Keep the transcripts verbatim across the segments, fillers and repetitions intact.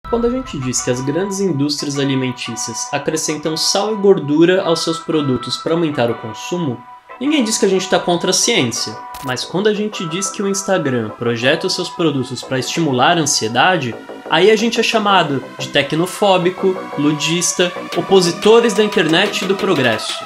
Quando a gente diz que as grandes indústrias alimentícias acrescentam sal e gordura aos seus produtos para aumentar o consumo, ninguém diz que a gente está contra a ciência. Mas quando a gente diz que o Instagram projeta os seus produtos para estimular a ansiedade, aí a gente é chamado de tecnofóbico, ludista, opositores da internet e do progresso.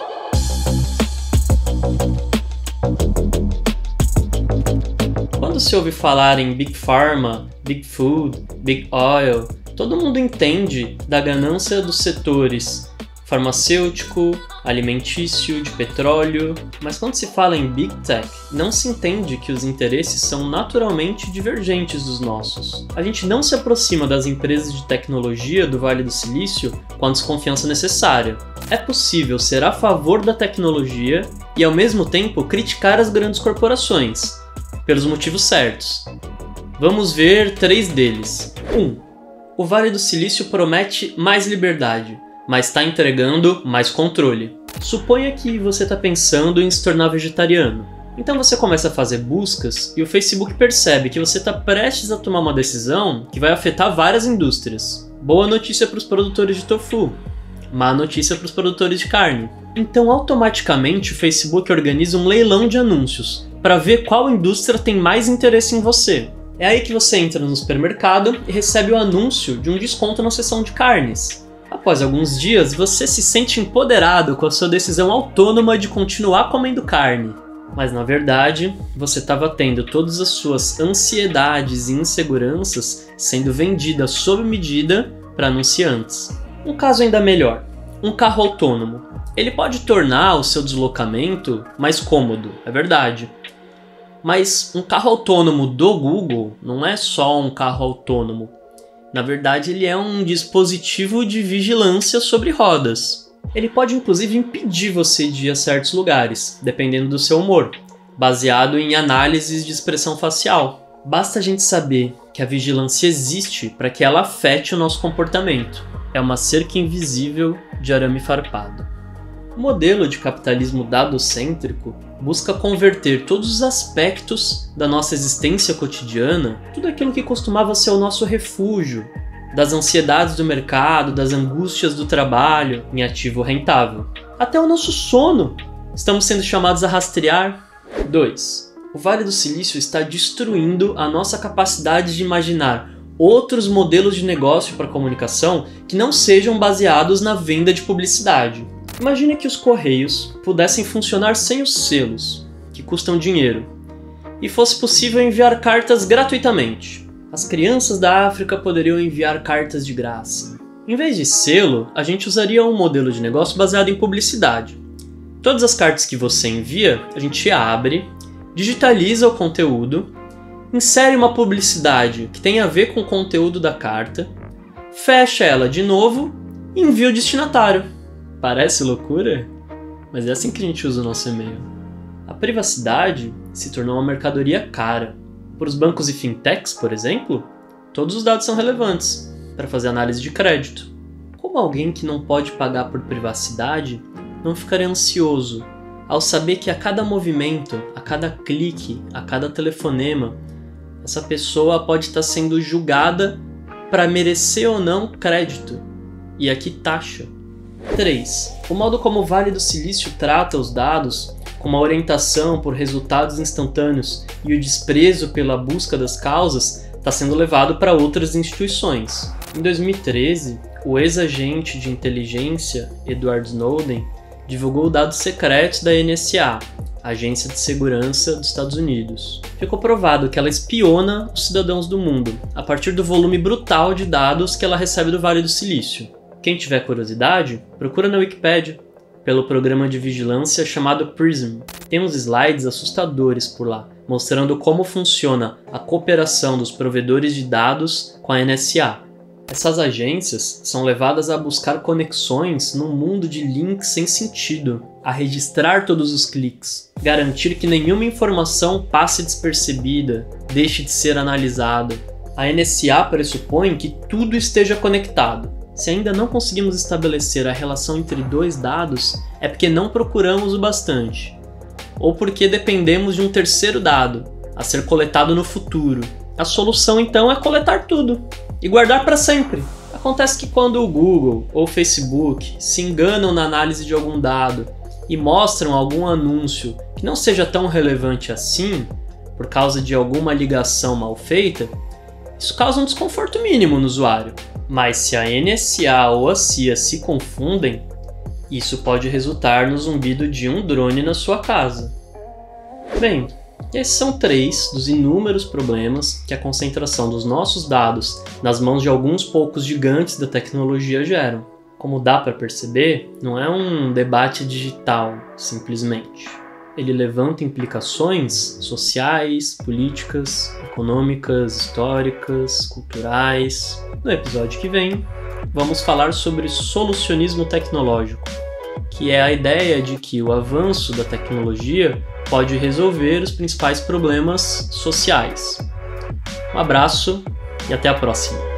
Quando se ouve falar em Big Pharma, Big Food, Big Oil, todo mundo entende da ganância dos setores farmacêutico, alimentício, de petróleo, mas quando se fala em Big Tech, não se entende que os interesses são naturalmente divergentes dos nossos. A gente não se aproxima das empresas de tecnologia do Vale do Silício com a desconfiança necessária. É possível ser a favor da tecnologia e ao mesmo tempo criticar as grandes corporações, pelos motivos certos. Vamos ver três deles. um. O Vale do Silício promete mais liberdade, mas está entregando mais controle. Suponha que você está pensando em se tornar vegetariano. Então você começa a fazer buscas e o Facebook percebe que você está prestes a tomar uma decisão que vai afetar várias indústrias. Boa notícia para os produtores de tofu, má notícia para os produtores de carne. Então automaticamente o Facebook organiza um leilão de anúncios para ver qual indústria tem mais interesse em você. É aí que você entra no supermercado e recebe o anúncio de um desconto na seção de carnes. Após alguns dias, você se sente empoderado com a sua decisão autônoma de continuar comendo carne. Mas na verdade, você estava tendo todas as suas ansiedades e inseguranças sendo vendidas sob medida para anunciantes. Um caso ainda melhor, um carro autônomo. Ele pode tornar o seu deslocamento mais cômodo, é verdade. Mas um carro autônomo do Google não é só um carro autônomo. Na verdade, ele é um dispositivo de vigilância sobre rodas. Ele pode inclusive impedir você de ir a certos lugares, dependendo do seu humor, baseado em análises de expressão facial. Basta a gente saber que a vigilância existe para que ela afete o nosso comportamento. É uma cerca invisível de arame farpado. O modelo de capitalismo dadocêntrico busca converter todos os aspectos da nossa existência cotidiana, tudo aquilo que costumava ser o nosso refúgio, das ansiedades do mercado, das angústias do trabalho, em ativo rentável. Até o nosso sono estamos sendo chamados a rastrear. dois. O Vale do Silício está destruindo a nossa capacidade de imaginar outros modelos de negócio para comunicação que não sejam baseados na venda de publicidade. Imagine que os correios pudessem funcionar sem os selos, que custam dinheiro, e fosse possível enviar cartas gratuitamente. As crianças da África poderiam enviar cartas de graça. Em vez de selo, a gente usaria um modelo de negócio baseado em publicidade. Todas as cartas que você envia, a gente abre, digitaliza o conteúdo, insere uma publicidade que tem a ver com o conteúdo da carta, fecha ela de novo e envia o destinatário. Parece loucura? Mas é assim que a gente usa o nosso e-mail. A privacidade se tornou uma mercadoria cara. Para os bancos e fintechs, por exemplo, todos os dados são relevantes para fazer análise de crédito. Como alguém que não pode pagar por privacidade não ficaria ansioso ao saber que a cada movimento, a cada clique, a cada telefonema, essa pessoa pode estar sendo julgada para merecer ou não crédito? E aqui taxa. três. O modo como o Vale do Silício trata os dados, como a orientação por resultados instantâneos e o desprezo pela busca das causas, está sendo levado para outras instituições. Em dois mil e treze, o ex-agente de inteligência Edward Snowden divulgou dados secretos da N S A, Agência de Segurança dos Estados Unidos. Ficou provado que ela espiona os cidadãos do mundo, a partir do volume brutal de dados que ela recebe do Vale do Silício. Quem tiver curiosidade, procura na Wikipedia, pelo programa de vigilância chamado PRISM. Tem uns slides assustadores por lá, mostrando como funciona a cooperação dos provedores de dados com a N S A. Essas agências são levadas a buscar conexões num mundo de links sem sentido, a registrar todos os cliques, garantir que nenhuma informação passe despercebida, deixe de ser analisada. A N S A pressupõe que tudo esteja conectado. Se ainda não conseguimos estabelecer a relação entre dois dados, é porque não procuramos o bastante, ou porque dependemos de um terceiro dado, a ser coletado no futuro. A solução então é coletar tudo. e guardar para sempre. Acontece que quando o Google ou o Facebook se enganam na análise de algum dado e mostram algum anúncio que não seja tão relevante assim, por causa de alguma ligação mal feita, isso causa um desconforto mínimo no usuário. Mas se a N S A ou a C I A se confundem, isso pode resultar no zumbido de um drone na sua casa. Bem, esses são três dos inúmeros problemas que a concentração dos nossos dados nas mãos de alguns poucos gigantes da tecnologia geram. Como dá para perceber, não é um debate digital, simplesmente. Ele levanta implicações sociais, políticas, econômicas, históricas, culturais. No episódio que vem, vamos falar sobre solucionismo tecnológico, que é a ideia de que o avanço da tecnologia pode resolver os principais problemas sociais. Um abraço e até a próxima!